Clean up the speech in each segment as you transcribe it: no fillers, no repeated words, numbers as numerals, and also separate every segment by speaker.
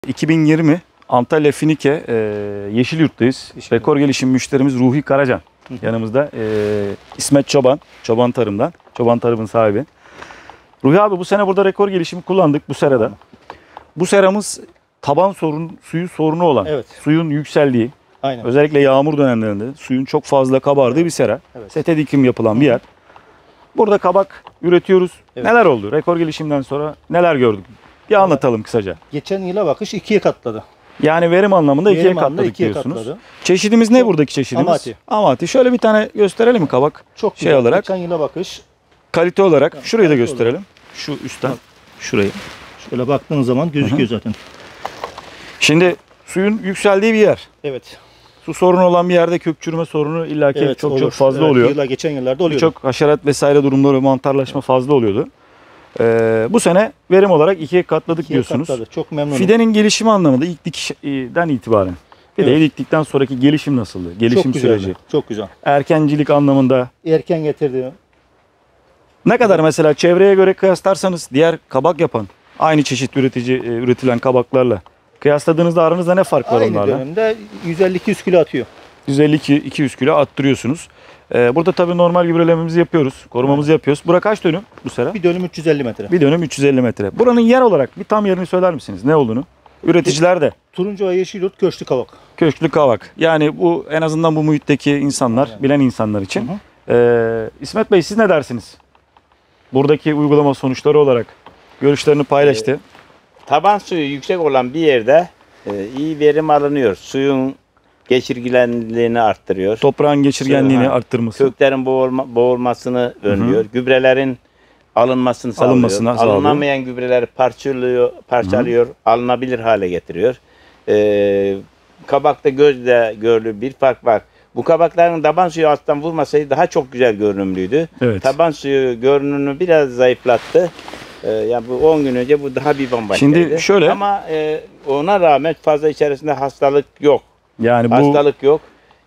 Speaker 1: 2020 Antalya Finike Yeşilyurt'tayız. Rekor gelişim müşterimiz Ruhi Karacan. Yanımızda İsmet Çoban, Çoban Tarım'dan. Çoban Tarım'ın sahibi. Ruhi abi bu sene burada rekor gelişimi kullandık bu serada. Bu seramız taban suyu sorunu olan,
Speaker 2: Evet.
Speaker 1: suyun yükseldiği,
Speaker 2: Aynen.
Speaker 1: özellikle yağmur dönemlerinde suyun çok fazla kabardığı bir sera.
Speaker 2: Evet.
Speaker 1: Sete dikim yapılan bir yer. Burada kabak üretiyoruz.
Speaker 2: Evet.
Speaker 1: Neler oldu? Rekor gelişimden sonra neler gördük? Bir anlatalım kısaca.
Speaker 2: Geçen yıla bakış 2'ye katladı.
Speaker 1: Yani verim anlamında ikiye
Speaker 2: Verim anlamında
Speaker 1: katladık
Speaker 2: ikiye
Speaker 1: diyorsunuz.
Speaker 2: katladı.
Speaker 1: Çeşidimiz ne buradaki çeşidimiz?
Speaker 2: Amati.
Speaker 1: Amati. Şöyle bir tane gösterelim mi kabak?
Speaker 2: Çok
Speaker 1: Şey
Speaker 2: güzel.
Speaker 1: olarak.
Speaker 2: Geçen yıla bakış.
Speaker 1: Kalite olarak. Şurayı da
Speaker 2: kalite
Speaker 1: gösterelim. Şu üstten.
Speaker 2: Bak.
Speaker 1: Şurayı.
Speaker 2: Şöyle baktığın zaman gözüküyor zaten.
Speaker 1: Şimdi suyun yükseldiği bir yer.
Speaker 2: Evet.
Speaker 1: Su sorunu olan bir yerde kök çürüme sorunu illaki
Speaker 2: Evet,
Speaker 1: çok
Speaker 2: olur.
Speaker 1: fazla
Speaker 2: Evet,
Speaker 1: oluyor.
Speaker 2: Geçen yıllarda oluyordu.
Speaker 1: Çok haşerat vesaire durumları, mantarlaşma fazla oluyordu. Bu sene verim olarak ikiye katladık
Speaker 2: İkiye
Speaker 1: diyorsunuz.
Speaker 2: katladı. Çok memnunum.
Speaker 1: Fidenin gelişimi anlamında ilk dikişten itibaren. Fideyi
Speaker 2: Evet.
Speaker 1: diktikten sonraki gelişim nasıldı? Gelişim
Speaker 2: çok güzeldi.
Speaker 1: süreci.
Speaker 2: Çok güzel.
Speaker 1: Erkencilik anlamında.
Speaker 2: Erken getirdi.
Speaker 1: Ne kadar mesela çevreye göre kıyaslarsanız diğer kabak yapan aynı çeşit üretilen kabaklarla kıyasladığınızda aranızda ne fark var
Speaker 2: Aynı
Speaker 1: onlarla?
Speaker 2: dönemde 150-200 kilo atıyor.
Speaker 1: 150-200 kilo attırıyorsunuz. Burada tabii normal gübrelememizi yapıyoruz. Korumamızı yapıyoruz. Bura kaç dönüm bu sera?
Speaker 2: Bir dönüm 350 metre.
Speaker 1: Bir dönüm 350 metre. Buranın yer olarak bir tam yerini söyler misiniz? Ne olduğunu? Üreticiler de
Speaker 2: Turuncuva'ya Yeşilyurt Köşklü Kavak.
Speaker 1: köşklü kavak. Yani bu en azından bu muhitteki insanlar,
Speaker 2: Aynen.
Speaker 1: bilen insanlar için.
Speaker 2: Hı hı.
Speaker 1: İsmet Bey siz ne dersiniz? Buradaki uygulama sonuçları olarak görüşlerini paylaştı.
Speaker 3: Taban suyu yüksek olan bir yerde iyi verim alınıyor. Suyun geçirgenliğini arttırıyor.
Speaker 1: Toprağın geçirgenliğini
Speaker 3: Ha.
Speaker 1: arttırması.
Speaker 3: Köklerin boğulmasını önlüyor. Gübrelerin alınmasını sağlıyor.
Speaker 1: Alınmasına sağlıyor.
Speaker 3: Alınamayan gübreleri parçalıyor, alınabilir hale getiriyor. Kabakta gözle görülür bir fark var. Bu kabakların taban suyu alttan vurmasaydı daha çok güzel görünümlüydü.
Speaker 1: Evet.
Speaker 3: Taban suyu görünümünü biraz zayıflattı. Yani bu 10 gün önce bu daha bir bambaşkaydı.
Speaker 1: Şimdi şöyle-
Speaker 3: Ama ona rağmen fazla içerisinde hastalık yok.
Speaker 1: Yani bu
Speaker 3: Hastalık yok.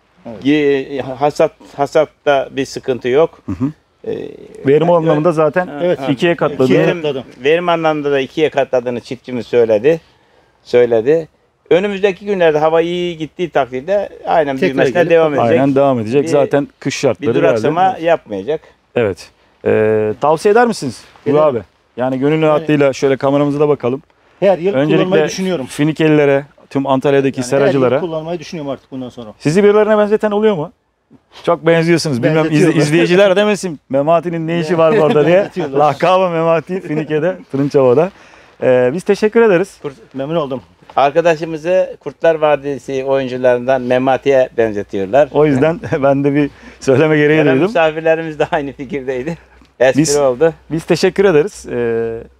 Speaker 3: Hasatta bir sıkıntı yok.
Speaker 1: verim anlamında zaten
Speaker 2: Evet.
Speaker 1: ikiye katladı.
Speaker 2: İkiye-
Speaker 3: Verim anlamında da ikiye katladığını çiftçimiz söyledi. Önümüzdeki günlerde hava iyi gittiği takdirde aynen
Speaker 2: Tekrar
Speaker 3: büyümesine
Speaker 2: gelip
Speaker 3: devam edecek.
Speaker 1: Aynen devam edecek.
Speaker 3: Bir-
Speaker 1: Zaten kış şartları
Speaker 3: Bir duraksama
Speaker 1: herhalde.
Speaker 3: yapmayacak.
Speaker 1: Evet. Tavsiye eder misiniz? Bu
Speaker 2: Ederim.
Speaker 1: abi. Yani gönül rahatlığıyla şöyle kameramıza da bakalım.
Speaker 2: Her yıl kullanmayı
Speaker 1: Öncelikle
Speaker 2: düşünüyorum.
Speaker 1: Finikelilere, tüm Antalya'daki
Speaker 2: Yani
Speaker 1: seracılara.
Speaker 2: her yıl kullanmayı düşünüyorum artık bundan sonra.
Speaker 1: Sizi birilerine benzeten oluyor mu? Çok benziyorsunuz. Bilmem
Speaker 2: Benzetiyorlar.
Speaker 1: izleyiciler demesin. Memati'nin ne işi var burada diye.
Speaker 2: Benzetiyorlar.
Speaker 1: Lakabı Memati Finike'de, Tırınçova'da. Biz teşekkür ederiz.
Speaker 2: Memnun oldum.
Speaker 3: Arkadaşımızı Kurtlar Vadisi oyuncularından Memati'ye benzetiyorlar.
Speaker 1: O yüzden ben de bir söyleme gereği
Speaker 3: Gelen
Speaker 1: duydum.
Speaker 3: misafirlerimiz de aynı fikirdeydi. Espri
Speaker 1: Biz-
Speaker 3: oldu.
Speaker 1: Biz teşekkür ederiz.